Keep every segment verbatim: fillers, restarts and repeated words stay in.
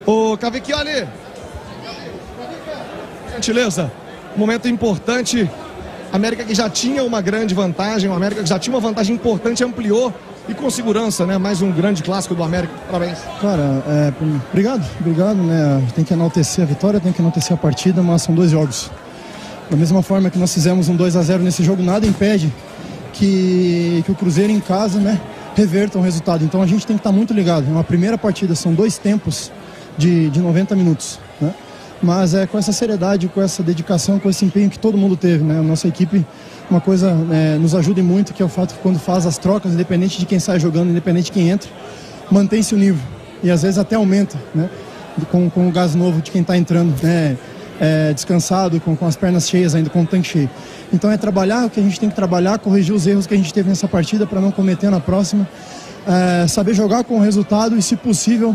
Ô, Cavicchioli, gentileza, momento importante. América que já tinha uma grande vantagem, o América que já tinha uma vantagem importante, ampliou e com segurança, né? Mais um grande clássico do América. Parabéns. Cara, é, obrigado, obrigado, né? Tem que enaltecer a vitória, tem que enaltecer a partida, mas são dois jogos. Da mesma forma que nós fizemos um dois a zero nesse jogo, nada impede que, que o Cruzeiro em casa, né, reverta o resultado. Então a gente tem que estar muito ligado. É uma primeira partida, são dois tempos de, de noventa minutos, né? Mas é com essa seriedade, com essa dedicação, com esse empenho que todo mundo teve, né? A nossa equipe, uma coisa é, nos ajuda muito, que é o fato que quando faz as trocas, independente de quem sai jogando, independente de quem entra, mantém-se o nível. E às vezes até aumenta, né? Com, com o gás novo de quem está entrando, né? É, descansado, com, com as pernas cheias ainda, com o tanque cheio. Então é trabalhar o que a gente tem que trabalhar, corrigir os erros que a gente teve nessa partida para não cometer na próxima, é, saber jogar com o resultado e, se possível,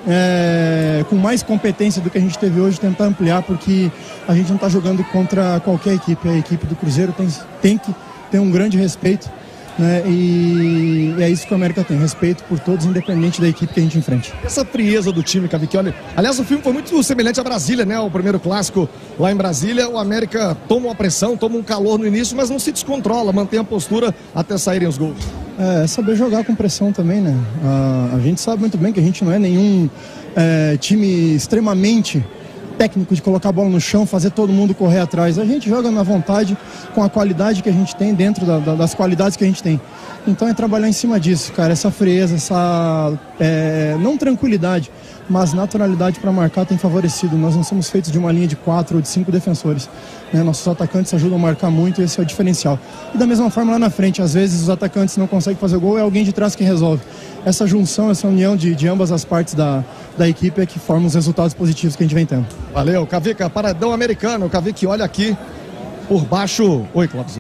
É, com mais competência do que a gente teve hoje, tentar ampliar, porque a gente não está jogando contra qualquer equipe. A equipe do Cruzeiro tem, tem que ter um grande respeito, né? E, e é isso que o América tem, respeito por todos, independente da equipe que a gente enfrente. Essa frieza do time, Cavicchioli. Aliás, o filme foi muito semelhante a Brasília, né? O primeiro clássico lá em Brasília. O América toma uma pressão, toma um calor no início, mas não se descontrola, mantém a postura até saírem os gols. É, saber jogar com pressão também, né? A, a gente sabe muito bem que a gente não é nenhum é, time extremamente técnico de colocar a bola no chão, fazer todo mundo correr atrás. A gente joga na vontade, com a qualidade que a gente tem, dentro da, da, das qualidades que a gente tem. Então é trabalhar em cima disso, cara, essa frieza, essa é, não tranquilidade, mas naturalidade para marcar tem favorecido. Nós não somos feitos de uma linha de quatro ou de cinco defensores, né? Nossos atacantes ajudam a marcar muito e esse é o diferencial. E da mesma forma lá na frente, às vezes os atacantes não conseguem fazer o gol, é alguém de trás que resolve. Essa junção, essa união de, de ambas as partes da, da equipe é que forma os resultados positivos que a gente vem tendo. Valeu, Cavica, paradão americano. O Cavicchioli aqui por baixo. Oi, Cláudio.